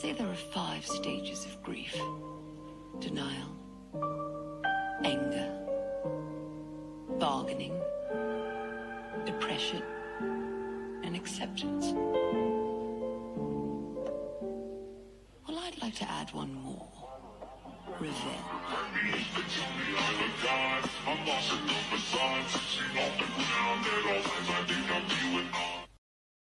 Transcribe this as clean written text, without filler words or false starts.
say there are 5 stages of grief: denial, anger, bargaining, depression, and acceptance. Well, I'd like to add one more: revenge.